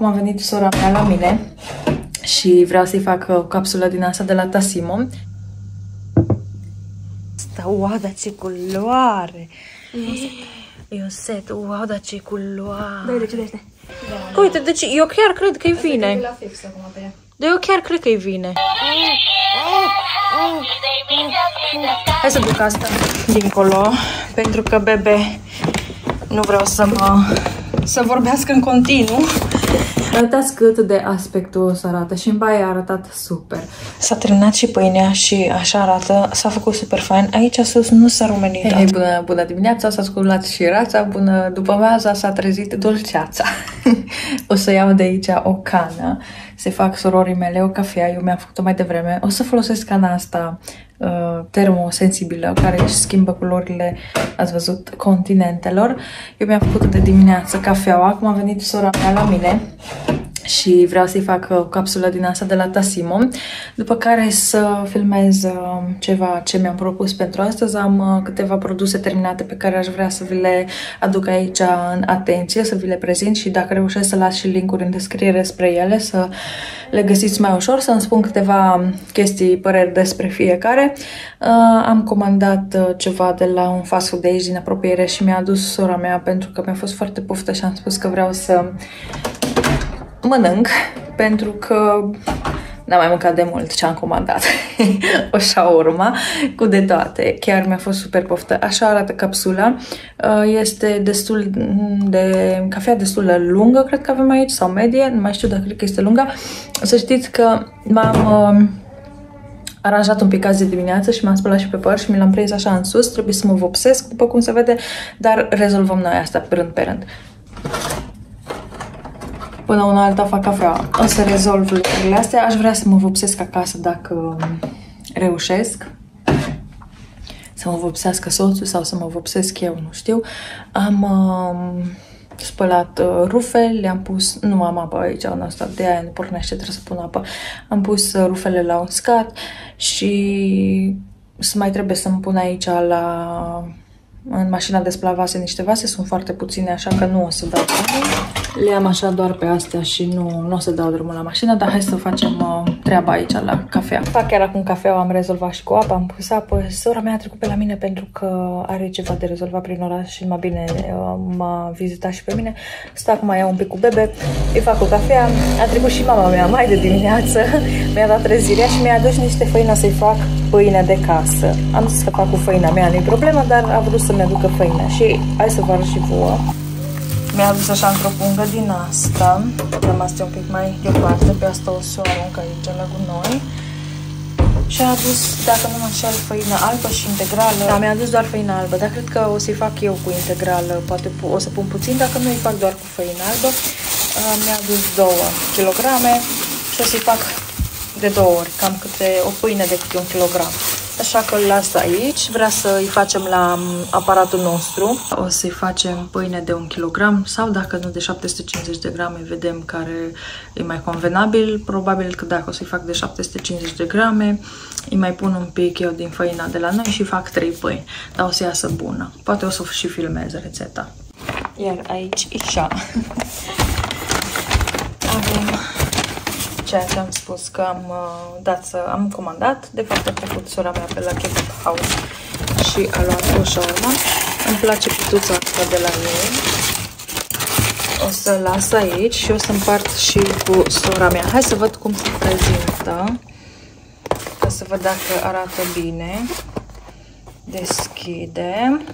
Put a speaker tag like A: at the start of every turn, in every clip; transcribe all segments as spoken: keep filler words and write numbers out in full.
A: Acum a venit sora mea la mine și vreau să-i fac o capsulă din asta de la Tassimo. Asta, wow, dar ce culoare! E un set, wow, dar ce culoare!
B: Dă-i, decidește.
A: Uite, deci eu chiar cred că-i vine. Dar eu chiar cred că-i vine. Hai să duc asta dincolo, pentru că bebe nu vreau să mă să vorbească în continuu. Uitați cât de aspectuos arată și în baie a arătat super. S-a terminat și pâinea și așa arată, s-a făcut super fain. Aici sus nu s-a rumenit. Hey, hey, bună, bună dimineața, s-a sculat și rața, bună după meaza s-a trezit dulceața. O să iau de aici o cană, să fac sororii mele o cafea, eu mi-am făcut-o mai devreme. O să folosesc cana asta uh, termosensibilă, care își schimbă culorile, ați văzut, continentelor. Eu mi-am făcut de dimineață cafeaua, acum a venit sora mea la mine și vreau să-i fac o capsulă din asta de la Tassimo, după care să filmez ceva ce mi-am propus pentru astăzi. Am câteva produse terminate pe care aș vrea să vi le aduc aici în atenție, să vi le prezint și dacă reușesc să las și link-uri în descriere spre ele, să le găsiți mai ușor, să-mi spun câteva chestii, păreri despre fiecare. Am comandat ceva de la un fast food de aici din apropiere și mi-a adus sora mea pentru că mi-a fost foarte poftă și am spus că vreau să mănânc, pentru că n-am mai mâncat de mult ce am comandat. O shawarma cu de toate. Chiar mi-a fost super poftă. Așa arată capsula. Este destul de cafea destul de lungă, cred că avem aici, sau medie, nu mai știu dacă cred că este lungă. Să știți că m-am aranjat un pic azi de dimineață și m-am spălat și pe păr și mi l-am prins așa în sus. Trebuie să mă vopsesc, după cum se vede, dar rezolvăm noi asta pe rând pe rând. Până una alta fac cafea. O să rezolv lucrurile astea. Aș vrea să mă vopsesc acasă dacă reușesc. Să mă vopsească soțul sau să mă vopsesc eu, nu știu. Am uh, spălat uh, rufe, le-am pus... Nu am apă aici, în asta, de aia nu pornește, trebuie să pun apă. Am pus uh, rufele la uscat și să mai trebuie să-mi pun aici la... în mașina de spălat vase niște vase, sunt foarte puține, așa că nu o să dau drumul. Le am așa doar pe astea și nu, nu o să dau drumul la mașină, dar hai să facem uh, treaba aici la cafea. Fac chiar acum cafeaua, am rezolvat și cu apă, am pus apă. Sora mea a trecut pe la mine pentru că are ceva de rezolvat prin oraș și mai bine uh, m-a vizitat și pe mine. Stă acum iau un pic cu bebe, îi fac o cafea. A trecut și mama mea mai de dimineață, mi-a dat trezirea și mi-a adus niște făină să-i fac pâine de casă. Am zis că fac cu făina mea, nu-i problemă, dar a vrut să-mi aducă făină și hai să vă arăt și vouă. Mi-a adus așa într-o pungă din asta, am astea un pic mai deoparte, pe asta o să o arunc aici la gunoi. Și a adus, dacă nu mă înșel, făină albă și integrală. Da, mi-a adus doar făină albă, dar cred că o să-i fac eu cu integrală, poate o să pun puțin, dacă nu îi fac doar cu făină albă. Mi-a adus două kilograme și o să-i fac de două ori, cam câte o pâine de câte un kilogram. Așa că îl las aici. Vrea să îi facem la aparatul nostru. O să-i facem pâine de un kilogram sau dacă nu de șapte sute cincizeci de grame, vedem care e mai convenabil. Probabil că dacă o să-i fac de șapte sute cincizeci de grame, îi mai pun un pic eu din făina de la noi și fac trei pâini. Dar o să iasă bună. Poate o să și filmez rețeta. Iar aici așa. Avem ceea ce am spus că am uh, dat să am comandat. De fapt a trecut sora mea pe la Kebab House și a luat o shawarma. Îmi place pituța asta de la ei. O să las aici și o să împart și cu sora mea. Hai să văd cum se prezintă, ca să văd dacă arată bine. Deschidem.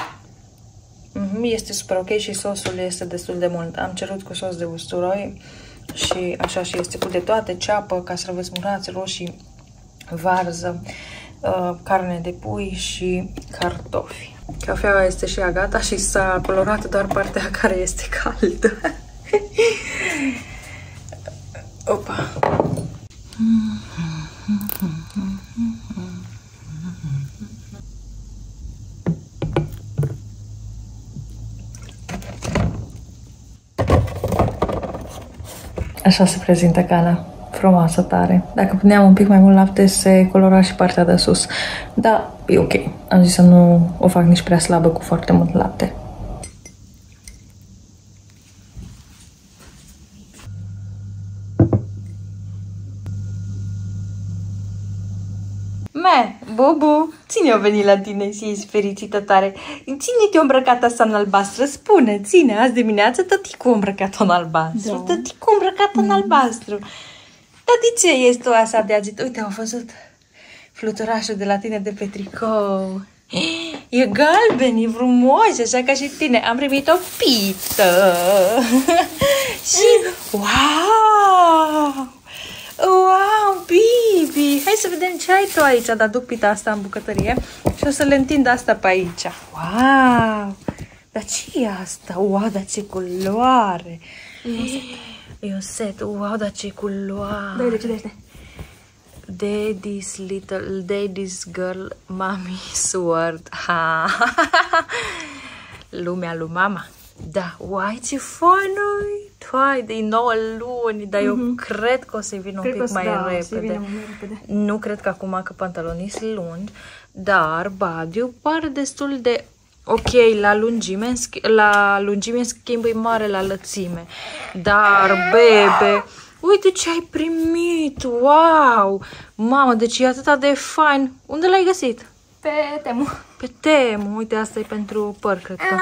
A: Este super ok și sosul este destul de mult. Am cerut cu sos de usturoi și așa și este cu de toate, ceapă, castraveți murați, roșii, varză, uh, carne de pui și cartofi. Cafeaua este și ea gata și s-a colorat doar partea care este caldă. Opa! Așa se prezintă cana, frumoasă tare. Dacă puneam un pic mai mult lapte, se colora și partea de sus. Da, e ok. Am zis să nu o fac nici prea slabă cu foarte mult lapte. Me, Bubu, cine a venit la tine și ești fericită tare? Cine te-a îmbrăcat asta în albastră? Spune, ține, azi dimineață tăticu a îmbrăcat-o în albastru. Da. Tăticu a îmbrăcat-o în albastru. Dar de ce ești tu așa de agit? Uite, am văzut fluturașul de la tine de pe tricou. E galben, e frumos, așa ca și tine. Am primit o pită. Și, wow! Wow, Bibi! Hai să vedem ce ai tu aici. Dar duc pita asta în bucătărie și o să le întind asta pe aici. Wow! Dar ce e asta? Wow, dar ce culoare! E un set. Wow, dar ce culoare!
B: Da, de ce de
A: Daddy's little, daddy's girl, mommy sword. Ha! Lumea lui mama. Da, uai, ce fain-ui! Hai, de nouă luni, dar mm-hmm. eu cred că o să vină un pic mai da, repede. mai repede. Nu cred că acum că pantalonii sunt lungi, dar badiu pare destul de ok la lungime, la lungime în schimb e mare la lățime. Dar, bebe, uite ce ai primit! Wow! Mamă, deci e atât de fain. Unde l-ai găsit?
B: Pe Temu.
A: Pe Temu. Uite, asta e pentru păr, cred că.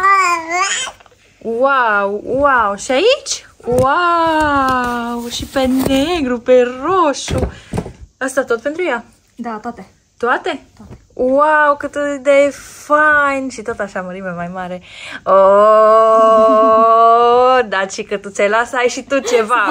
A: Wow, wow. Și aici? Wow! Și pe negru, pe roșu. Asta tot pentru ea?
B: Da, toate.
A: Toate? Toate. Wow, cât de fain! Și tot așa mărime mai mare. Oh, da, ci că tu ți-ai lasă, ai și tu ceva.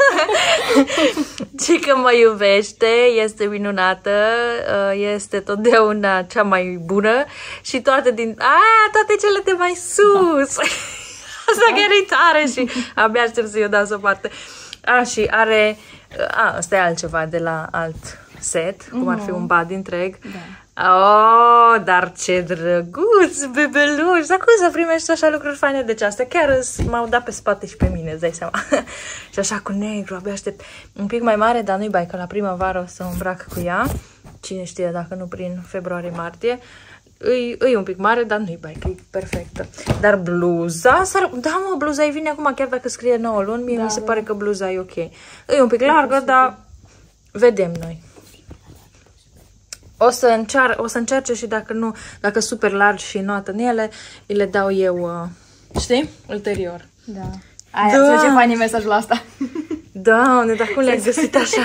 A: Ci că mă iubește, este minunată, este totdeauna cea mai bună și toate din... A, toate cele de mai sus! Asta chiar e tare și abia aștept să-i o dau să o parte. A, și are... A, ăsta e altceva de la alt set, cum ar fi un body întreg. Da. Oh, dar ce drăguț, bebeluș! Dar cum să primești așa lucruri faine? Deci asta chiar m-au dat pe spate și pe mine, îți dai seama. Și așa cu negru, abia aștept. Un pic mai mare, dar nu-i bai, că la primăvară o să îmbrac cu ea. Cine știe dacă nu prin februarie-martie. Îi, îi un pic mare, dar nu-i bai, că e perfectă. Dar bluza, da mă, bluza îi vine acum, chiar dacă scrie nouă luni, mie da, mi se da. pare că bluza e ok. E un pic largă, dar vedem noi. O să, încear, o să încerce și dacă nu, dacă super largi și notă în ele, îi le dau eu, știi, ulterior.
B: Da. Aia, da. Ce fain e mesajul ăsta.
A: Doamne, dar cum le-ai găsit așa?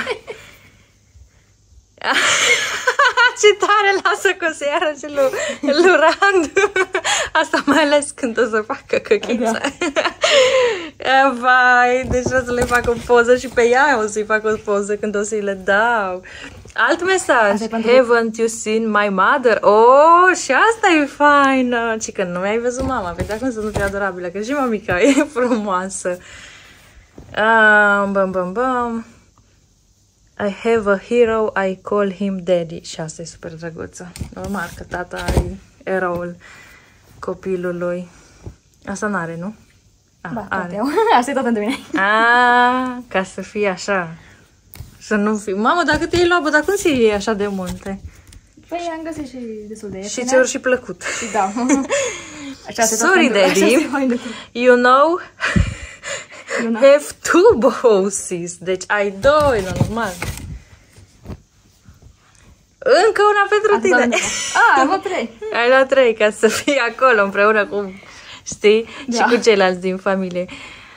A: Ce tare, lasă că o să iară și lui, lui Randu. Asta mai ales când o să facă căchița. Da. Vai, deci o să le fac o poză și pe ea o să-i fac o poză când o să-i le dau. Alt mesaj. Haven't you seen my mother? Oh, și asta e faină. Ci că nu mi-ai văzut mama. Vedea cum să nu fie adorabilă, că și mamica e frumoasă. Um, bam, bam, bam. I have a hero, I call him daddy. Și asta e super drăguță. Normal că tata e eroul copilului. Asta n-are, nu?
B: Ah, ba, are. Asta e tot pentru mine.
A: Ah, ca să fie așa. Să nu fii... Mamă, dacă te iei luat, bă, dar cum să iei așa de multe?
B: Păi am găsit și destul de ieftine.
A: Și ți-au și plăcut.
B: Da. Așa
A: sorry, daddy. You know... You know? Have two bosses. Deci ai doi, normal. Încă una pentru tine.
B: Ah, am luat trei.
A: Ai luat trei ca să fii acolo împreună cu, știi, da. Și cu ceilalți din familie.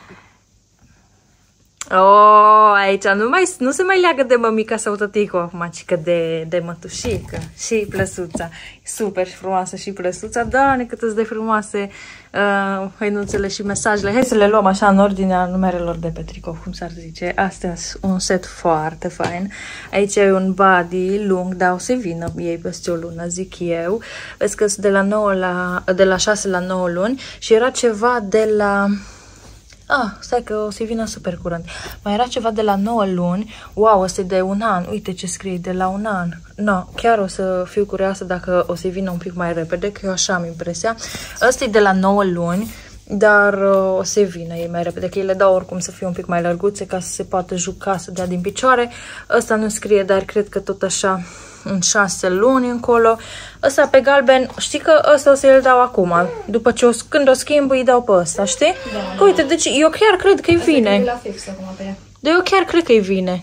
A: Oh, aici nu, mai, nu se mai leagă de mămica sau tăticu acum, ci că de, de mătușică. Și plăsuța. Super frumoasă și plăsuța. Doamne, cât îți de frumoase uh, hăinuțele și mesajele. Hai să le luăm așa în ordinea numerelor de pe tricou, cum s-ar zice. Astea sunt un set foarte fain. Aici e un body lung, dar o să vină ei peste o lună, zic eu. Vezi că sunt de la, nouă la, de la șase la nouă luni și era ceva de la... Ah, stai că o să vină super curând. Mai era ceva de la nouă luni. Wow, ăsta e de un an. Uite ce scrie, de la un an. No, chiar o să fiu curioasă dacă o să vină un pic mai repede, că eu așa am impresia. Ăsta e de la nouă luni, dar uh, o să vină ei mai repede, că ei le dau oricum să fie un pic mai lărguțe, ca să se poată juca, să dea din picioare. Ăsta nu scrie, dar cred că tot așa... în șase luni încolo. Ăsta pe galben, știi că ăsta o să-l dau acum. După ce o, când o schimb, îi dau pe ăsta, știi? Da, că, uite, deci eu chiar cred că-i vine.
B: La fix acum pe ea.
A: Dar eu chiar cred că-i vine.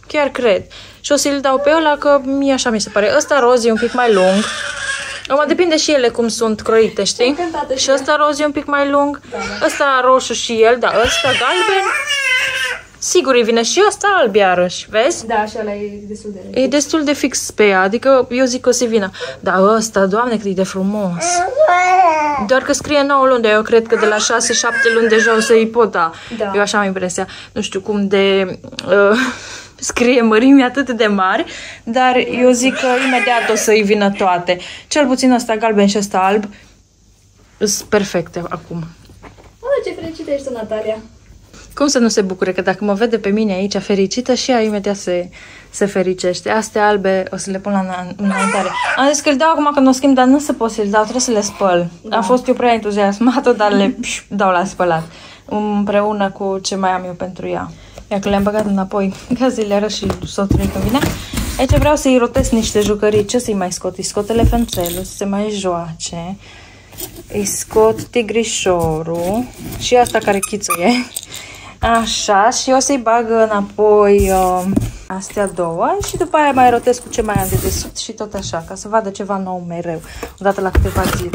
A: chiar cred. Și o să-l dau pe ăla, că mie așa mi se pare. Ăsta roz e un pic mai lung. Acum depinde și ele cum sunt croite, știi? Și ăsta roz e un pic mai lung. Da, da. Ăsta roșu și el, dar ăsta galben. Sigur îi vine și ăsta alb iarăși, vezi?
B: Da, și ăla e destul de...
A: E destul de fix pe ea, adică eu zic că o să vină. Dar ăsta, Doamne, cât e de frumos. Doar că scrie nouă luni, dar eu cred că de la șase șapte luni deja o să-i pot da. Da. Eu așa am impresia. Nu știu cum de... Uh, scrie mărimi atât de mari, dar eu zic că imediat o să-i vină toate. Cel puțin ăsta galben și ăsta alb sunt perfecte acum.
B: Oh, ce fericită ești, Natalia!
A: Cum să nu se bucure că dacă mă vede pe mine aici fericită și ea imediat se, se fericește. Astea albe o să le pun la înaintare. Am zis că îl dau acum când o schimb, dar nu se pot să-l dau, trebuie să le spăl. Da. Am fost eu prea entuziasmată, dar le pș, dau la spălat. Împreună cu ce mai am eu pentru ea. Ia că le-am băgat înapoi ca le arăt și soțului când vine. Aici vreau să-i rotesc niște jucării. Ce să-i mai scot? Îi scot elefanțelul să se mai joace. Îi scot tigrișorul. Și asta care chițuie. Așa, și o să-i bag înapoi uh, astea două și după aia mai rotesc cu ce mai am de desubt și tot așa, ca să vadă ceva nou mereu, odată la câteva zile.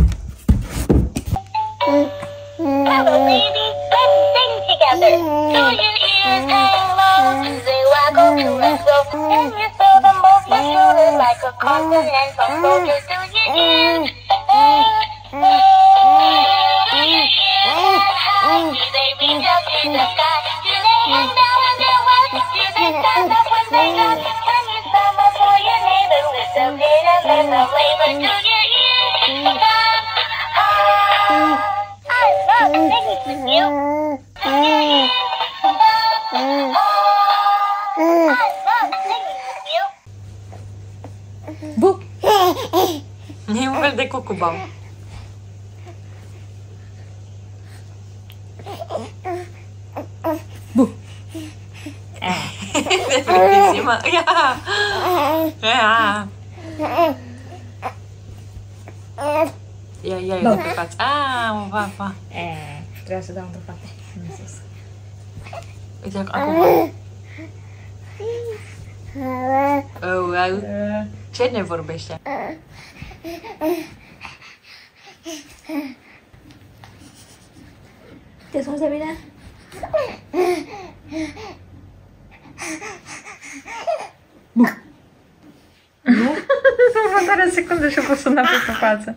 A: Hello, baby, let's sing together. Do your ears hang low? They waggle to and fro, and you feel them both protruding like a continental soldier. Do your ears hang low? Do your ears hang? Do they reach up to the sky? Do they hang down when they're wet? Do they stand up when they run? Can you stand before your neighbor with some pain and with some labor? Do your ears hang high? I love singing with you. Do your ears hang high? I love singing with you. Bu! E un fel de cucubau. Bu! De frigisimă! Ia! Ia! Ia, ia, ia pe față. Ah, mă, va, va.
B: Trebuia să dau într-o parte. În sus.
A: Uite, acum. Oh, oh. Ce ne vorbește?
B: Te simți de bine?
A: Bu! Nu? Următoarea secundă și-a pus una pe față.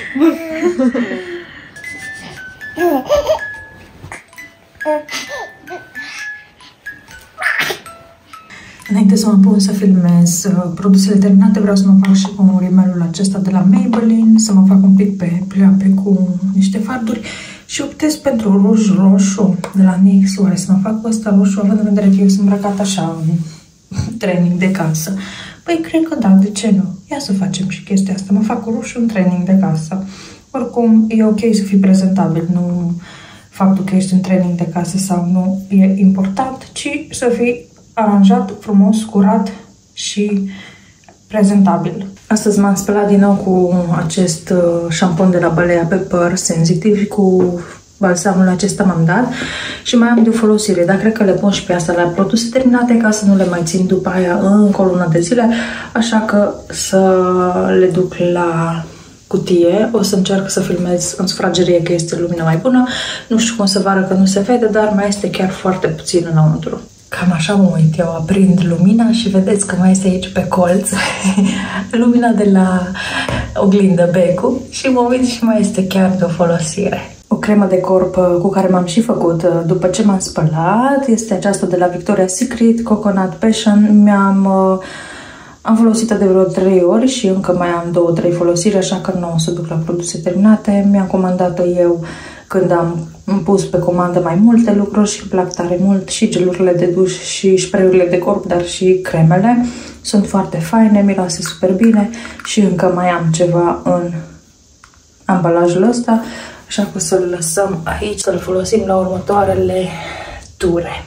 A: Înainte să mă pun să filmez uh, produsele terminate, vreau să mă fac și cu rimelul acesta de la Maybelline, să mă fac un pic pe pleoape cu niște farduri și optez pentru ruj roșu de la N Y X. Oare să mă fac cu ăsta roșu, având în vedere că eu sunt îmbrăcat așa în training de casă? Păi cred că da, de ce nu? Ia să facem și chestia asta, mă fac cu roșu în training de casă. Oricum, e ok să fii prezentabil, nu faptul că ești în training de casă sau nu e important, ci să fii aranjat, frumos, curat și prezentabil. Astăzi m-am spălat din nou cu acest șampon de la Balea pe păr sensitiv și cu balsamul acesta m-am dat și mai am de folosire, dar cred că le pun și pe asta la produse terminate ca să nu le mai țin după aia încă o lună de zile, așa că să le duc la cutie. O să încerc să filmez în sufragerie că este lumina mai bună. Nu știu cum să vară că nu se vede, dar mai este chiar foarte puțin înăuntru. Cam așa mă uit eu, aprind lumina și vedeți că mai este aici pe colț lumina de la oglindă Becu și mă uit și mai este chiar de o folosire. O cremă de corp cu care m-am și făcut după ce m-am spălat este aceasta de la Victoria's Secret, Coconut Passion. Mi-am am folosit-o de vreo trei ori și încă mai am două trei folosiri, așa că nu o să duc la produse terminate. Mi-am comandat-o eu când am pus pe comandă mai multe lucruri și îmi plac tare mult și gelurile de duș și spray-urile de corp, dar și cremele. Sunt foarte faine, miroase super bine și încă mai am ceva în ambalajul ăsta, așa că o să-l lăsăm aici, să-l folosim la următoarele ture.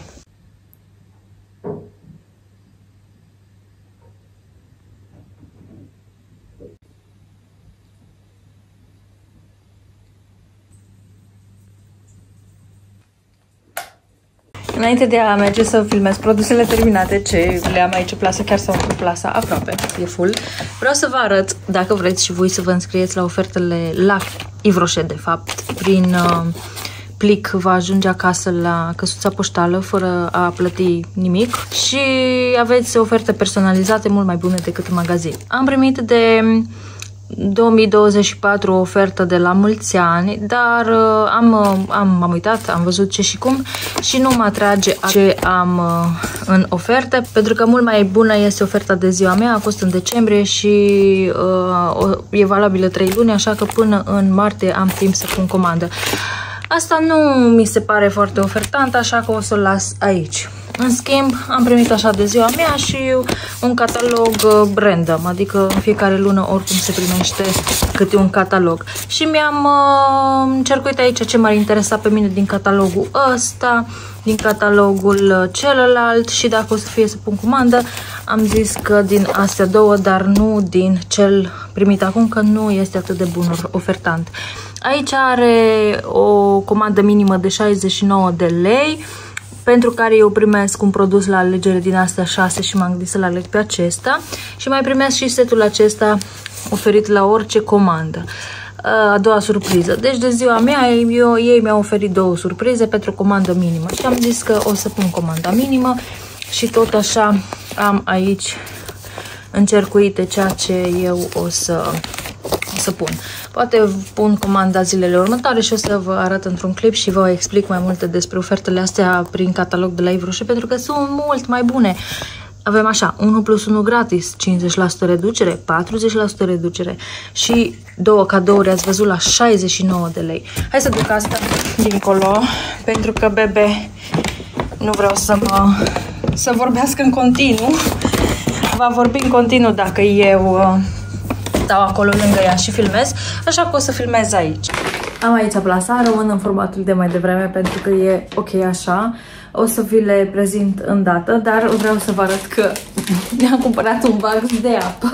A: Înainte de a merge să filmez produsele terminate, ce le am aici plasă, chiar s-au umplut plasa aproape, e full, vreau să vă arăt, dacă vreți și voi să vă înscrieți la ofertele la Yves Rocher, de fapt, prin uh, plic va ajunge acasă la căsuța poștală fără a plăti nimic și aveți oferte personalizate mult mai bune decât în magazin. Am primit de două mii douăzeci și patru o ofertă de la mulți ani, dar uh, am, am, am uitat, am văzut ce și cum și nu mă atrage ce am uh, în oferte, pentru că mult mai bună este oferta de ziua mea, a fost în decembrie și uh, o, e valabilă trei luni, așa că până în martie am timp să pun comandă. Asta nu mi se pare foarte ofertant, așa că o să o las aici. În schimb, am primit așa de ziua mea și un catalog random, adică în fiecare lună oricum se primește câte un catalog. Și mi-am uh, încercuit aici ce m-ar interesa pe mine din catalogul ăsta, din catalogul celălalt și dacă o să fie să pun comandă, am zis că din astea două, dar nu din cel primit acum, că nu este atât de bun ofertant. Aici are o comandă minimă de șaizeci și nouă de lei, pentru care eu primesc un produs la alegere din astea șase și m-am gândit să-l aleg pe acesta. Și mai primesc și setul acesta oferit la orice comandă. A doua surpriză. Deci de ziua mea, eu, ei mi-au oferit două surprize pentru comandă minimă. Și am zis că o să pun comanda minimă și tot așa am aici încercuite ceea ce eu o să... să pun. Poate pun comanda zilele următoare și o să vă arăt într-un clip și vă explic mai multe despre ofertele astea prin catalog de la Yves Rocher, pentru că sunt mult mai bune. Avem așa, unu plus unu gratis, cincizeci la sută reducere, patruzeci la sută reducere și două cadouri, ați văzut, la șaizeci și nouă de lei. Hai să duc asta dincolo, pentru că bebe nu vreau să mă să vorbească în continuu. Va vorbi în continuu dacă eu stau acolo lângă ea și filmez, așa că o să filmez aici. Am aici plasa, rămân în formatul de mai devreme pentru că e ok așa. O să vi le prezint îndată, dar vreau să vă arăt că mi-am cumpărat un box de apă.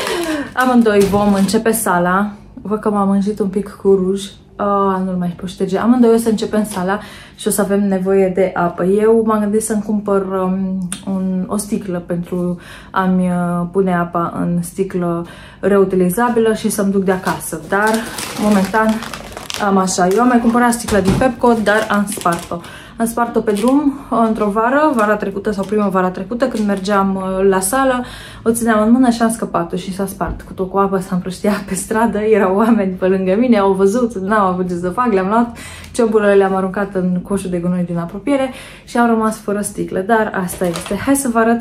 A: Amândoi vom începe sala. Văd că m-am mânjit un pic cu ruj. Oh, nu-l mai pot șterge. Amândoi o să începem sala și o să avem nevoie de apă. Eu m-am gândit să-mi cumpăr um, un, o sticlă pentru a-mi uh, pune apa în sticlă reutilizabilă și să-mi duc de acasă. Dar, momentan, am așa. Eu am mai cumpărat sticla din Pepco, dar am spart-o. Am spart-o pe drum într-o vară, vara trecută sau primăvara trecută, când mergeam la sală, o țineam în mână și am scăpat-o și s-a spart. Cu tot cu apă s-a împrăștiat pe stradă, erau oameni pe lângă mine, au văzut, n-au avut ce să fac, le-am luat, cioburile le-am aruncat în coșul de gunoi din apropiere și am rămas fără sticlă, dar asta este. Hai să vă arăt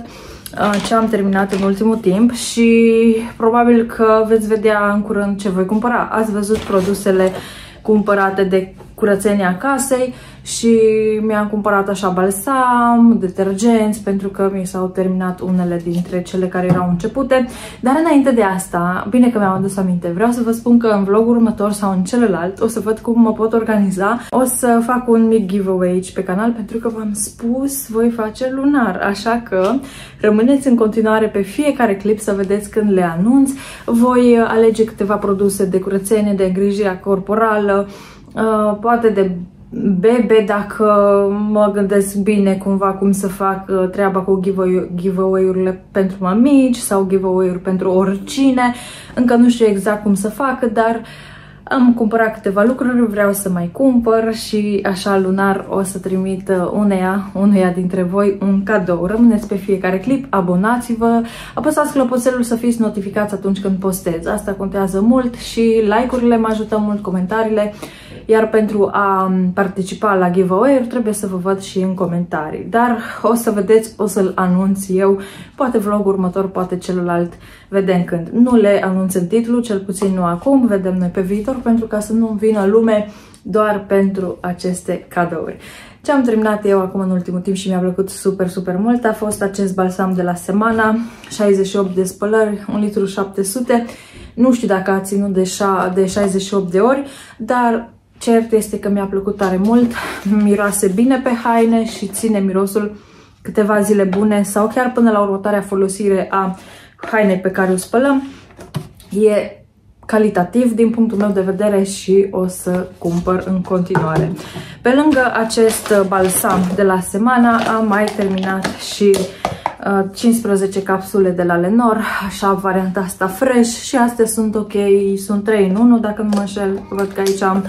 A: ce am terminat în ultimul timp și probabil că veți vedea în curând ce voi cumpăra. Ați văzut produsele cumpărate de curățenia casei și mi-am cumpărat așa balsam, detergenți, pentru că mi s-au terminat unele dintre cele care erau începute. Dar înainte de asta, bine că mi-am adus aminte, vreau să vă spun că în vlogul următor sau în celălalt o să văd cum mă pot organiza. O să fac un mic giveaway aici pe canal, pentru că v-am spus, voi face lunar, așa că rămâneți în continuare pe fiecare clip să vedeți când le anunț. Voi alege câteva produse de curățenie, de îngrijire corporală, Uh, poate de bebe, dacă mă gândesc bine cumva cum să fac uh, treaba cu giveaway-urile pentru mămici sau giveaway-uri pentru oricine. Încă nu știu exact cum să fac, dar am cumpărat câteva lucruri, vreau să mai cumpăr și așa lunar o să trimit uneia, uneia dintre voi un cadou. Rămâneți pe fiecare clip, abonați-vă, apăsați clopoțelul să fiți notificați atunci când postez. Asta contează mult și like-urile mă ajută mult, comentariile. Iar pentru a participa la giveaway-uri trebuie să vă văd și în comentarii. Dar o să vedeți, o să-l anunț eu, poate vlogul următor, poate celălalt, vedem când. Nu le anunț în titlu, cel puțin nu acum, vedem noi pe viitor, pentru ca să nu vină lume doar pentru aceste cadouri. Ce am terminat eu acum în ultimul timp și mi-a plăcut super, super mult a fost acest balsam de la Semana, șaizeci și opt de spălări, un litru șapte sute. Nu știu dacă a ținut de, de șaizeci și opt de ori, dar cert este că mi-a plăcut tare mult, miroase bine pe haine și ține mirosul câteva zile bune sau chiar până la următoarea folosire a hainei pe care o spălăm. E calitativ din punctul meu de vedere și o să cumpăr în continuare. Pe lângă acest balsam de la Semana am mai terminat și uh, cincisprezece capsule de la Lenor, așa varianta asta fresh și astea sunt ok, sunt trei în unu dacă nu mă înșel, văd că aici am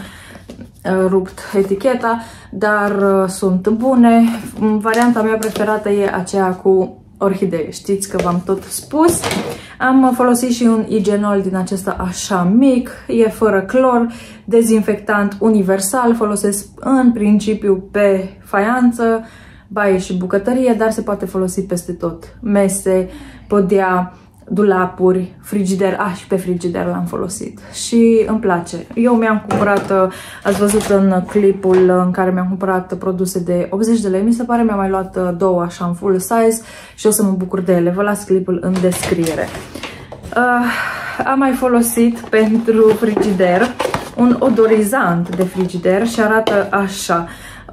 A: uh, rupt eticheta, dar uh, sunt bune. Varianta mea preferată e aceea cu orhidee, știți că v-am tot spus. Am folosit și un igenol din acesta așa mic, e fără clor, dezinfectant universal, folosesc în principiu pe faianță, baie și bucătărie, dar se poate folosi peste tot. Mese, podea, dulapuri, frigider, ah, și pe frigider l-am folosit și îmi place. Eu mi-am cumpărat, ați văzut în clipul în care mi-am cumpărat produse de optzeci de lei, mi se pare, mi-am mai luat două așa în full size și o să mă bucur de ele. Vă las clipul în descriere. Uh, am mai folosit pentru frigider un odorizant de frigider și arată așa.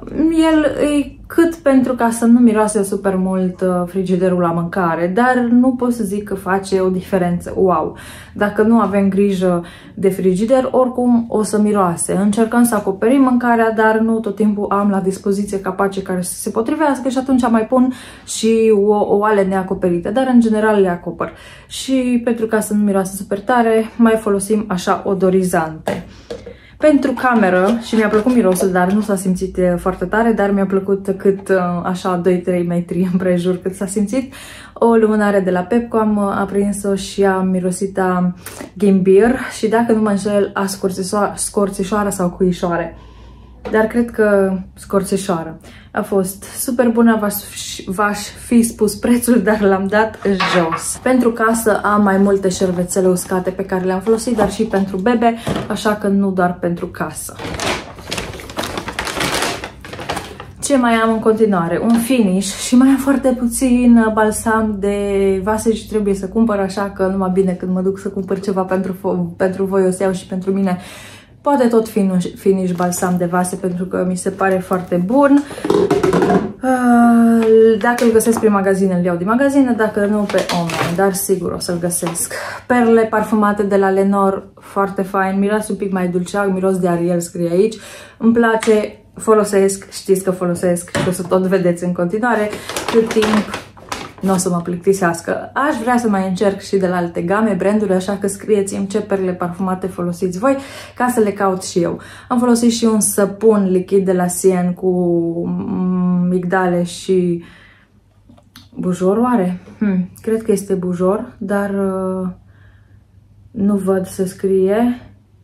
A: El e cât pentru ca să nu miroase super mult frigiderul la mâncare, dar nu pot să zic că face o diferență. Wow! Dacă nu avem grijă de frigider, oricum o să miroase. Încercăm să acoperim mâncarea, dar nu tot timpul am la dispoziție capace care să se potrivească și atunci mai pun și o oale neacoperite, dar în general le acopăr. Și pentru ca să nu miroase super tare, mai folosim așa odorizante. Pentru cameră, și mi-a plăcut mirosul, dar nu s-a simțit foarte tare, dar mi-a plăcut cât așa doi trei metri împrejur cât s-a simțit. O lumânare de la Pepco, am aprins-o și am mirosit a ghimbir și dacă nu mă înșel a scorțișoară sau cuișoare. Dar cred că scorțișoară. A fost super bună, v-aș fi spus prețul, dar l-am dat jos. Pentru casă am mai multe șervețele uscate pe care le-am folosit, dar și pentru bebe, așa că nu doar pentru casă. Ce mai am în continuare? Un finish și mai am foarte puțin balsam de vase și trebuie să cumpăr, așa că numai bine când mă duc să cumpăr ceva pentru, pentru voi o să iau și pentru mine. Poate tot finish, finish balsam de vase pentru că mi se pare foarte bun. Dacă îl găsesc prin magazine, îl iau din magazine, dacă nu pe online, dar sigur o să-l găsesc. Perle parfumate de la Lenor, foarte fain, miros un pic mai dulceag, miros de Ariel scrie aici. Îmi place, folosesc, știți că folosesc și o să tot vedeți în continuare cât timp nu o să mă plictisească. Aș vrea să mai încerc și de la alte game, branduri, așa că scrieți-mi ce perle parfumate folosiți voi ca să le caut și eu. Am folosit și un săpun lichid de la Sien cu migdale și bujor, oare? Hmm, cred că este bujor, dar uh, nu văd să scrie.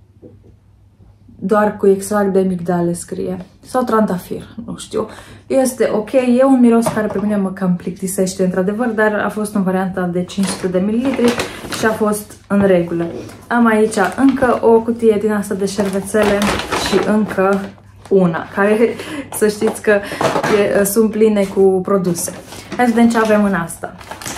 A: Doar cu extract de migdale scrie. Sau trandafir, nu știu. Este ok, e un miros care pe mine mă cam plictisește într-adevăr, dar a fost în varianta de cinci sute de mililitri și a fost în regulă. Am aici încă o cutie din asta de șervețele și încă una, care să știți că e, sunt pline cu produse. Hai să vedem ce avem în asta.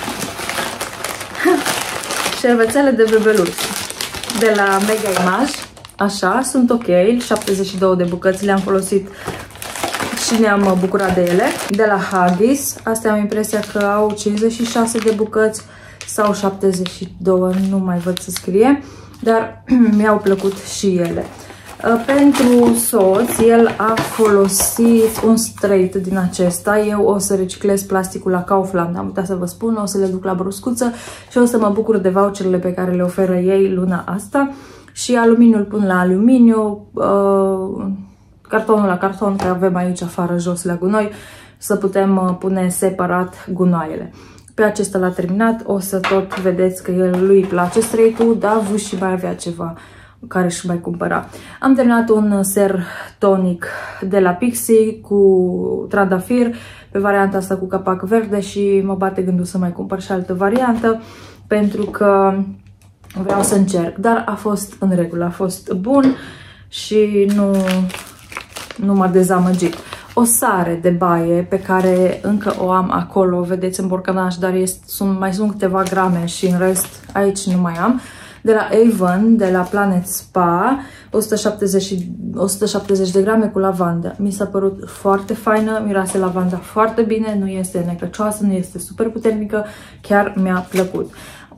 A: Șervețele de bebeluș de la Mega Image. Așa, sunt ok, șaptezeci și două de bucăți, le-am folosit și ne-am bucurat de ele. De la Huggies, astea am impresia că au cincizeci și șase de bucăți sau șaptezeci și doi, nu mai văd să scrie, dar mi-au plăcut și ele. Pentru soț, el a folosit un straight din acesta. Eu o să reciclez plasticul la Kaufland, am uitat să vă spun, o să le duc la broscuță și o să mă bucur de voucherele pe care le oferă ei luna asta. Și aluminiul pun la aluminiu, uh, cartonul la carton, că avem aici afară jos la gunoi, să putem uh, pune separat gunoaiele. Pe acesta l-a terminat, o să tot vedeți că el lui place straight-ul, dar voi și mai avea ceva care și mai cumpăra. Am terminat un ser tonic de la Pixi cu trandafir, pe varianta asta cu capac verde și mă bate gândul să mai cumpăr și altă variantă, pentru că vreau să încerc, dar a fost în regulă, a fost bun și nu, nu m-a dezamăgit. O sare de baie pe care încă o am acolo, vedeți în borcănaș, dar este, sunt, mai sunt câteva grame și în rest aici nu mai am. De la Avon, de la Planet Spa, o sută șaptezeci de grame cu lavandă. Mi s-a părut foarte faină, miroase lavanda foarte bine, nu este necăcioasă, nu este super puternică, chiar mi-a plăcut.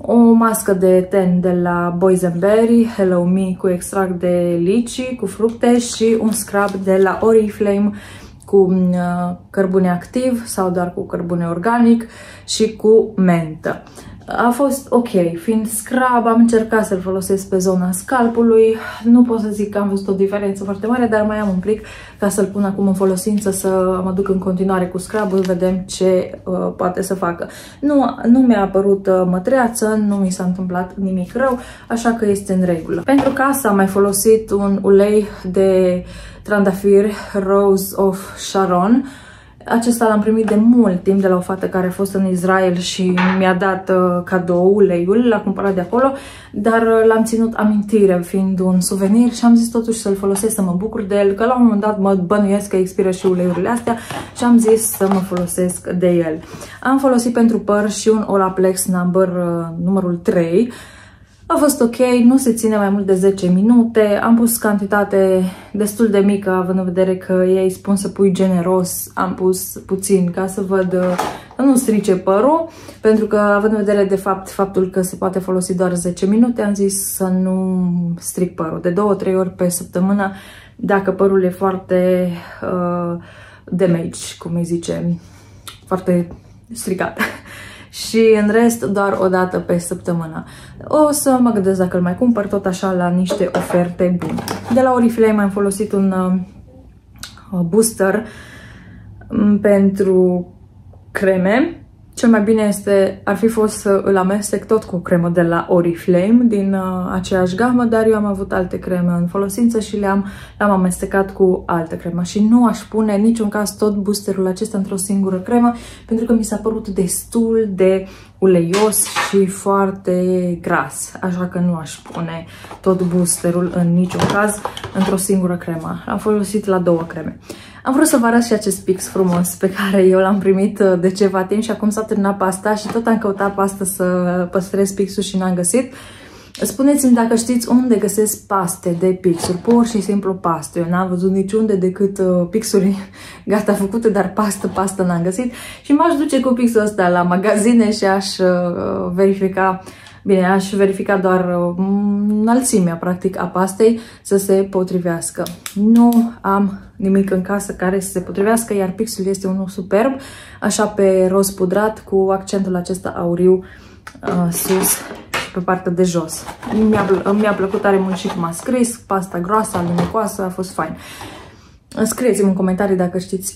A: o mască de ten de la Boys and Berry, Hello Me, cu extract de lici, cu fructe, și un scrub de la Oriflame cu uh, cărbune activ sau doar cu cărbune organic și cu mentă. A fost ok, fiind scrub, am încercat să-l folosesc pe zona scalpului. Nu pot să zic că am văzut o diferență foarte mare, dar mai am un plic ca să-l pun acum în folosință, să mă duc în continuare cu scrub-ul, vedem ce uh, poate să facă. Nu, nu mi-a apărut uh, mătreață, nu mi s-a întâmplat nimic rău, așa că este în regulă. Pentru casa am mai folosit un ulei de trandafir Rose of Sharon. Acesta l-am primit de mult timp de la o fată care a fost în Israel și mi-a dat uh, cadou uleiul, l-a cumpărat de acolo, dar uh, l-am ținut amintire fiind un suvenir și am zis totuși să-l folosesc, să mă bucur de el, că la un moment dat mă bănuiesc că expiră și uleiurile astea și am zis să mă folosesc de el. Am folosit pentru păr și un Olaplex number, uh, numărul trei. A fost ok, nu se ține mai mult de zece minute, am pus cantitate destul de mică, având în vedere că ei spun să pui generos, am pus puțin ca să văd că nu strice părul, pentru că având în vedere de fapt faptul că se poate folosi doar zece minute, am zis să nu stric părul. De două trei ori pe săptămână, dacă părul e foarte uh, damage, cum îi zice, foarte stricat. Și în rest doar o dată pe săptămână. O să mă gândesc dacă îl mai cumpăr tot așa la niște oferte bune. De la Oriflame am folosit un uh, booster pentru creme. Cel mai bine este, ar fi fost să îl amestec tot cu cremă de la Oriflame din uh, aceeași gamă, dar eu am avut alte creme în folosință și le-am le-am amestecat cu altă cremă. Și nu aș pune în niciun caz tot boosterul acesta într-o singură cremă, pentru că mi s-a părut destul de uleios și foarte gras. Așa că nu aș pune tot boosterul în niciun caz într-o singură cremă. L-am folosit la două creme. Am vrut să vă arăt și acest pix frumos pe care eu l-am primit de ceva timp și acum s-a terminat pasta și tot am căutat pasta să păstrez pixul și n-am găsit. Spuneți-mi dacă știți unde găsesc paste de pixuri, pur și simplu paste. Eu n-am văzut niciunde decât pixuri gata făcute, dar pastă, pastă n-am găsit. Și m-aș duce cu pixul ăsta la magazine și aș verifica. Bine, aș verifica doar înălțimea, practic, a pastei să se potrivească. Nu am nimic în casă care să se potrivească, iar pixul este unul superb, așa pe roz pudrat, cu accentul acesta auriu uh, sus și pe partea de jos. Mi-a mi-a plăcut tare mult și cum a scris, pasta groasă, alunecoasă, a fost fain. Scrieți-mi în comentarii dacă știți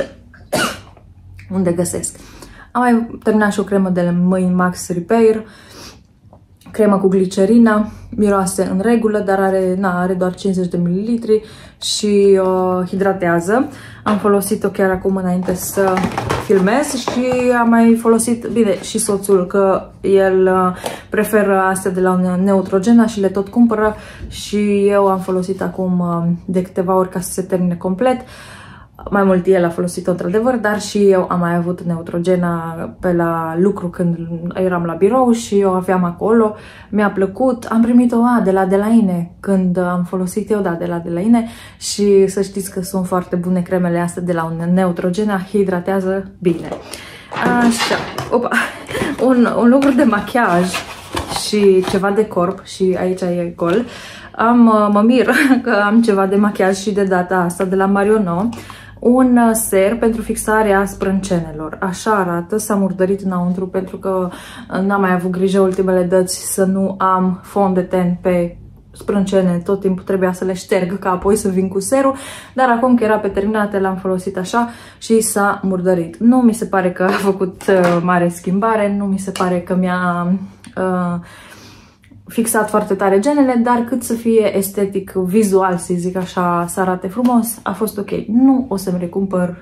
A: unde găsesc. Am mai terminat și o cremă de mâini Max Repair, cremă cu glicerină, miroase în regulă, dar are, na, are doar cincizeci de mililitri și uh, hidratează. Am folosit-o chiar acum înainte să filmez și am mai folosit, bine, și soțul, că el uh, preferă astea de la Neutrogena și le tot cumpără și eu am folosit acum uh, de câteva ori ca să se termine complet. Mai mult el a folosit-o într-adevăr, dar și eu am mai avut Neutrogena pe la lucru când eram la birou și eu aveam acolo. Mi-a plăcut, am primit-o de la Delaine când am folosit eu, da, de la Delaine și să știți că sunt foarte bune cremele astea de la Neutrogena, hidratează bine. Așa, opa, un, un lucru de machiaj și ceva de corp și aici e gol. Am, mă mir că am ceva de machiaj și de data asta de la Marionneau. Un ser pentru fixarea sprâncenelor. Așa arată, s-a murdărit înăuntru pentru că n-am mai avut grijă ultimele dăți să nu am fond de ten pe sprâncene, tot timpul trebuia să le șterg ca apoi să vin cu serul, dar acum că era pe terminate l-am folosit așa și s-a murdărit. Nu mi se pare că a făcut uh, mare schimbare, nu mi se pare că mi-a uh, fixat foarte tare genele, dar cât să fie estetic, vizual, să zic așa, să arate frumos, a fost ok. Nu o să-mi recumpăr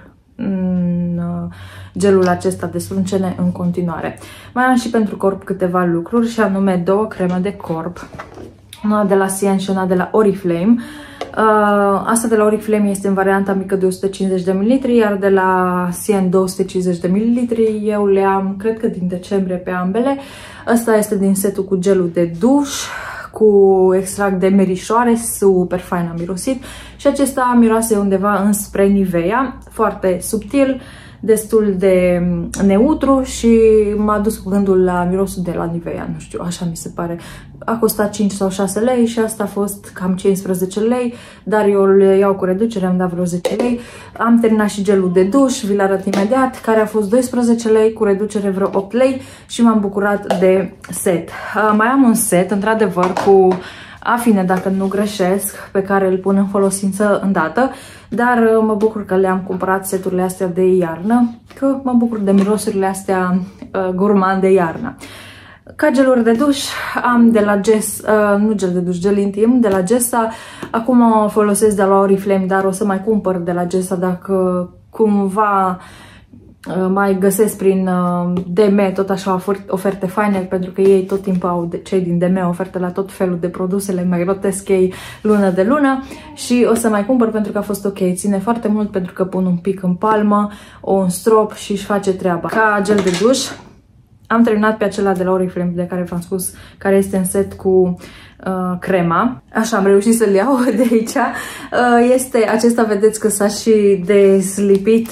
A: mm, gelul acesta de sprâncene în continuare. Mai am și pentru corp câteva lucruri și anume două creme de corp. Una de la Sien și una de la Oriflame. Uh, asta de la Oriflame este în varianta mică de o sută cincizeci de mililitri, iar de la Sien două sute cincizeci de mililitri. Eu le am, cred că din decembrie pe ambele. Asta este din setul cu gelul de duș, cu extract de merișoare, super fain am mirosit. Și acesta miroase undeva înspre Nivea, foarte subtil. destul de neutru și m-a dus cu gândul la mirosul de la Nivea, nu știu, așa mi se pare. A costat cinci sau șase lei și asta a fost cam cincisprezece lei, dar eu le iau cu reducere, am dat vreo zece lei. Am terminat și gelul de duș, vi-l arăt imediat, care a fost doisprezece lei, cu reducere vreo opt lei și m-am bucurat de set. Mai am un set, într-adevăr, cu afine, dacă nu greșesc, pe care îl pun în folosință îndată, dar mă bucur că le-am cumpărat seturile astea de iarnă, că mă bucur de mirosurile astea uh, gourmand de iarnă. Ca geluri de duș am de la Jess, uh, nu gel de duș, gel intim, de la Jessa. Acum o folosesc de la Oriflame, dar o să mai cumpăr de la Jessa dacă cumva mai găsesc prin D M tot așa oferte faine, pentru că ei tot timpul au, cei din D M, oferte la tot felul de produse, le mai rotesc ei lună de lună și o să mai cumpăr pentru că a fost ok. Ține foarte mult pentru că pun un pic în palmă, un strop și își face treaba. Ca gel de duș am terminat pe acela de la Oriflame de care v-am spus, care este în set cu uh, crema. Așa, am reușit să-l iau de aici. Uh, este acesta, vedeți că s-a și deslipit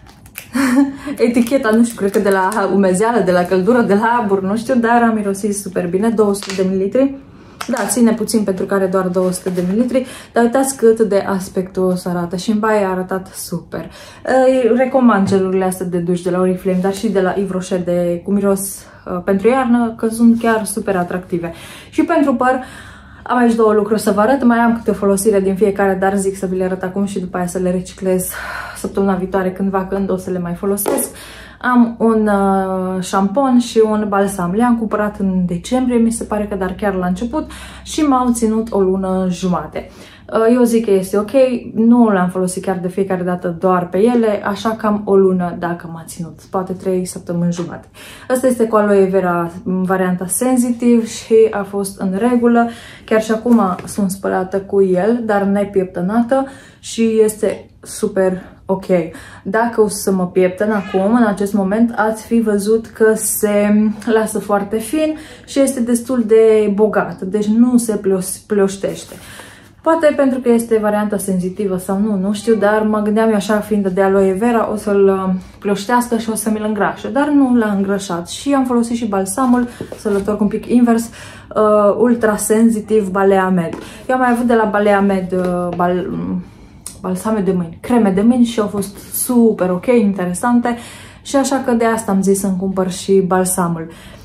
A: eticheta, nu știu, cred că de la umezeală, de la căldură, de la abur, nu știu, dar a mirosit super bine, două sute de mililitri. Da, ține puțin pentru că are doar două sute de mililitri, dar uitați cât de aspectuos arată și în baie a arătat super. Îi recomand gelurile astea de duș de la Oriflame, dar și de la Yves Rocher de, cu miros uh, pentru iarnă, că sunt chiar super atractive. Și pentru păr am aici două lucruri să vă arăt, mai am câte o folosire din fiecare, dar zic să vi le arăt acum și după aia să le reciclez săptămâna viitoare cândva, când o să le mai folosesc. Am un uh, șampon și un balsam. Le-am cumpărat în decembrie, mi se pare că, dar chiar la început, și m-au ținut o lună jumate. Uh, eu zic că este ok, nu le-am folosit chiar de fiecare dată doar pe ele, așa cam o lună dacă m-a ținut, poate trei săptămâni jumate. Asta este cu aloe vera, varianta sensitive, și a fost în regulă. Chiar și acum sunt spălată cu el, dar nepieptănată și este super ok. Dacă o să mă pieptăn acum, în acest moment, ați fi văzut că se lasă foarte fin și este destul de bogat, deci nu se pleoștește. Poate pentru că este varianta senzitivă sau nu, nu știu, dar mă gândeam eu așa, fiind de aloe vera, o să-l pleoștească și o să mi-l îngrașe, dar nu l-a îngrășat. Și am folosit și balsamul, să-l întorc un pic invers, uh, Ultra Sensitive Balea Med. Eu am mai avut de la Balea Med uh, bal, balsame de mâini, creme de mâini și au fost super ok, interesante, și așa că de asta am zis să-mi cumpăr și balsamul.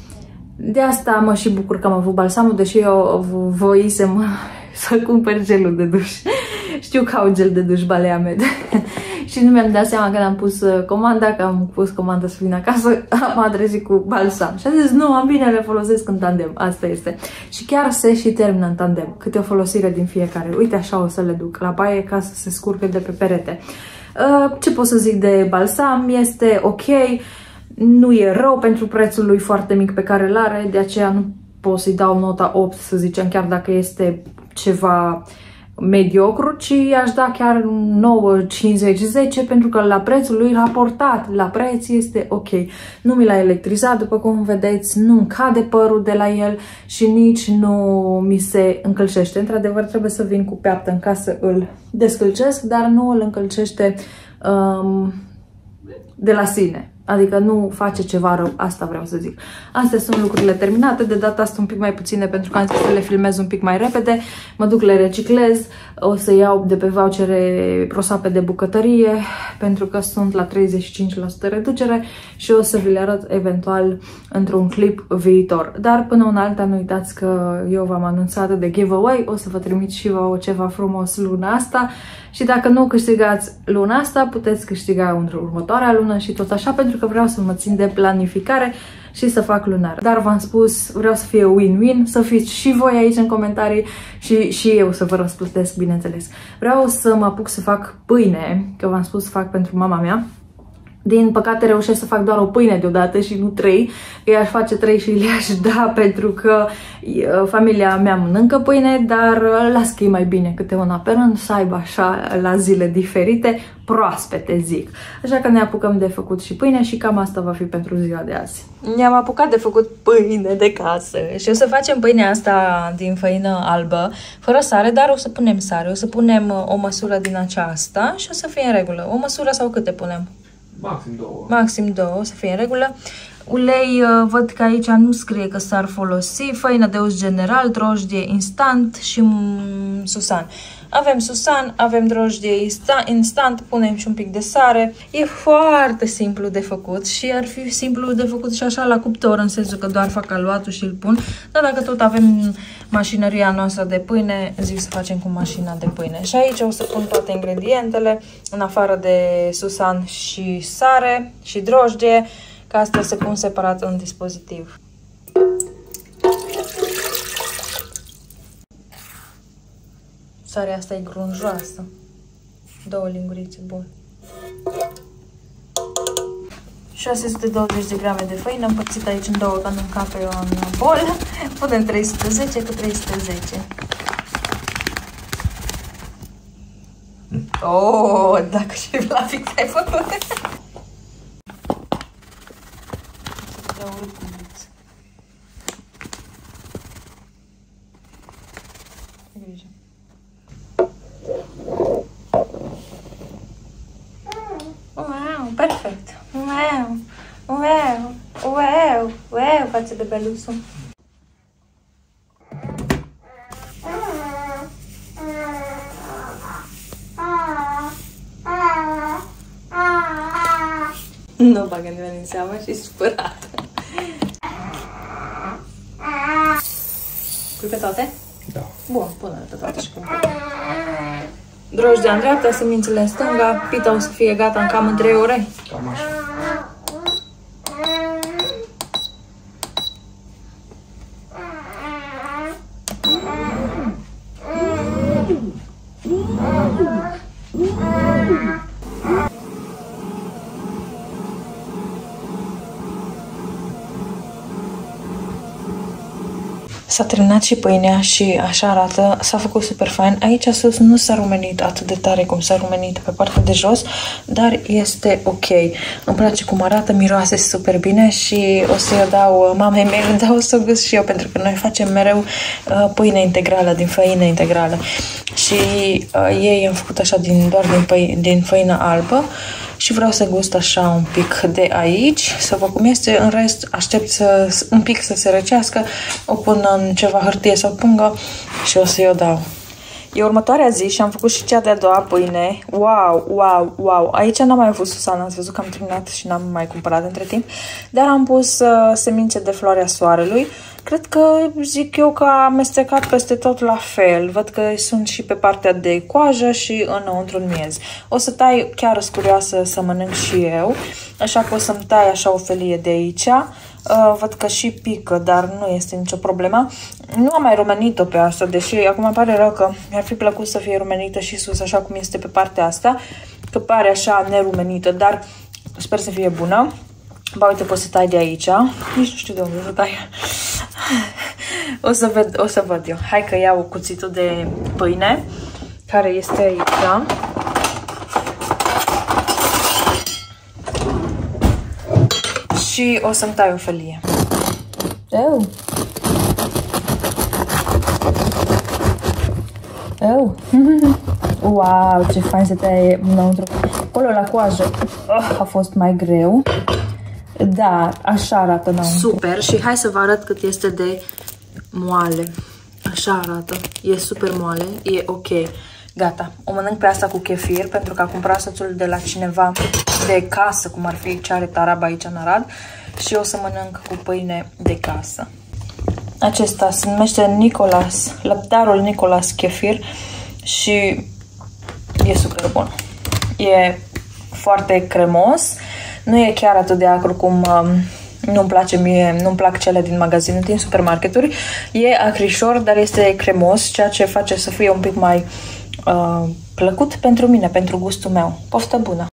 A: De asta mă și bucur că am avut balsamul, deși eu voisem să cumpăr gelul de duș. Știu că au gel de duș Balea Med și nu mi-am dat seama când am pus comanda, că am pus comanda să vin acasă, am adresat cu balsam. Și am zis, nu, am bine, le folosesc în tandem, asta este. Și chiar se și termină în tandem, câte o folosire din fiecare. Uite, așa o să le duc la baie ca să se scurcă de pe perete. Ce pot să zic de balsam? Este ok, nu e rău pentru prețul lui foarte mic pe care îl are, de aceea nu pot să-i dau nota opt, să zicem, chiar dacă este ceva mediocru, ci aș da chiar nouă, cincizeci, zece, pentru că la prețul lui raportat la preț este ok. Nu mi l-a electrizat, după cum vedeți, nu cade părul de la el și nici nu mi se încălcește. Într-adevăr, trebuie să vin cu peaptă în casă, îl descălcesc, dar nu îl încălcește um, de la sine. Adică nu face ceva rău, asta vreau să zic. Astea sunt lucrurile terminate, de data asta un pic mai puține, pentru că am zis să le filmez un pic mai repede. Mă duc, le reciclez, o să iau de pe vouchere prosape de bucătărie, pentru că sunt la treizeci și cinci la sută reducere și o să vi le arăt eventual într-un clip viitor. Dar până una alta, nu uitați că eu v-am anunțat de giveaway, o să vă trimit și vouă ceva frumos luna asta. Și dacă nu câștigați luna asta, puteți câștiga în următoarea lună și tot așa, pentru că vreau să mă țin de planificare și să fac lunar. Dar v-am spus, vreau să fie win-win, să fiți și voi aici în comentarii și, și eu să vă răsplătesc, bineînțeles. Vreau să mă apuc să fac pâine, că v-am spus, fac pentru mama mea. Din păcate reușesc să fac doar o pâine deodată și nu trei. Eu aș face trei și le-aș da, pentru că familia mea mănâncă pâine, dar las că e mai bine câte una pe rând, să aibă așa la zile diferite, proaspete, zic. Așa că ne apucăm de făcut și pâine și cam asta va fi pentru ziua de azi. Ne-am apucat de făcut pâine de casă și o să facem pâinea asta din făină albă, fără sare, dar o să punem sare. O să punem o măsură din aceasta și o să fie în regulă. O măsură sau câte punem?
C: Maxim două.
A: Maxim două, să fie în regulă. Ulei, văd că aici nu scrie că s-ar folosi. Făină de uz general, drojdie instant și susan. Avem susan, avem drojdie instant, punem și un pic de sare. E foarte simplu de făcut și ar fi simplu de făcut și așa la cuptor, în sensul că doar fac aluatul și îl pun. Dar dacă tot avem mașinăria noastră de pâine, zic să facem cu mașina de pâine. Și aici o să pun toate ingredientele, în afară de susan și sare și drojdie, că astea se pun separat în dispozitiv. Sarea asta e grunjoasă. Două lingurițe, bun. șase sute douăzeci de grame de făină, împărțită aici în două, ca nu încape eu în bol. Punem trei sute zece cu trei sute zece. Oh, dacă și la fix ai făcut. Wow, perfect. Wow, wow, wow, wow, față de belusul. Nu bagă nimeni în seamă și supărat. Pui pe toate?
C: Da.
A: Bun, pune-le pe toate și cum. Drojdia în dreapta, semințele în stânga, pita o să fie gata în cam în trei ore.
C: Cam așa.
A: S-a terminat și pâinea și așa arată, s-a făcut super fain. Aici sus nu s-a rumenit atât de tare cum s-a rumenit pe partea de jos, dar este ok. Îmi place cum arată, miroase super bine și o să-i dau mamei mele, dar o să o gust și eu, pentru că noi facem mereu uh, pâine integrală, din făină integrală. Și uh, ei am făcut așa din, doar din, păi, din făină albă. Și vreau să gust așa un pic de aici, să văd cum este. În rest, aștept să, un pic să se răcească, o pun în ceva hârtie sau pungă și o să-i o dau. E următoarea zi și am făcut și cea de-a doua pâine. Wow, wow, wow! Aici n-am mai avut susana, ați văzut că am terminat și n-am mai cumpărat între timp. Dar am pus uh, semințe de floarea soarelui. Cred că, zic eu, că am amestecat peste tot la fel. Văd că sunt și pe partea de coajă și înăuntru în miez. O să tai, chiar sunt curioasă să mănânc și eu, așa că o să-mi tai așa o felie de aici. Uh, văd că și pică, dar nu este nicio problemă. Nu am mai rumenit-o pe asta, deși acum îmi pare rău că mi-ar fi plăcut să fie rumenită și sus, așa cum este pe partea asta, că pare așa nerumenită, dar sper să fie bună. Ba, uite, pot să tai de aici. Nici nu știu de unde să tai. O să, ved, o să văd eu. Hai că iau cuțitul de pâine, care este aici. Și o să-mi tai o felie. Oh. Oh. Wow, ce fain se taie înăuntru. Acolo la coajă oh, a fost mai greu. Dar așa arată înăuntru. Super, și hai să vă arăt cât este de moale. Așa arată. E super moale, e ok. Gata. O mănânc pe asta cu chefir, pentru că a cumpărat soțul de la cineva de casă, cum ar fi ce are Tarab aici în Arad. Și o să mănânc cu pâine de casă. Acesta se numește Nicolas, lăptarul Nicolas Chefir și e super bun. E foarte cremos. Nu e chiar atât de acru cum um, nu-mi place mie, nu-mi plac cele din magazin, din supermarketuri. E acrișor, dar este cremos, ceea ce face să fie un pic mai uh, plăcut pentru mine, pentru gustul meu. Poftă bună!